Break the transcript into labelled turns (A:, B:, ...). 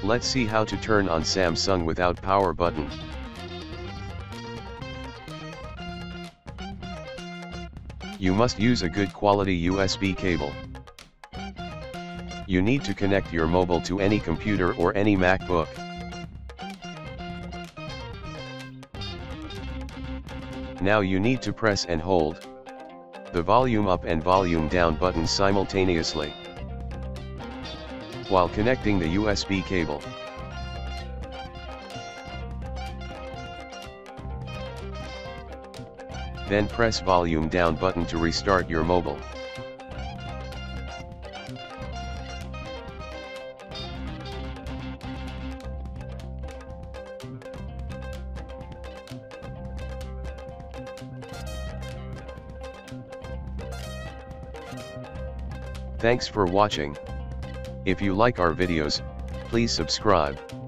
A: Let's see how to turn on Samsung without power button. You must use a good quality USB cable. You need to connect your mobile to any computer or any MacBook. Now you need to press and hold the volume up and volume down buttons simultaneously while connecting the USB cable. Then press volume down button to restart your mobile. Thanks for watching. If you like our videos, please subscribe.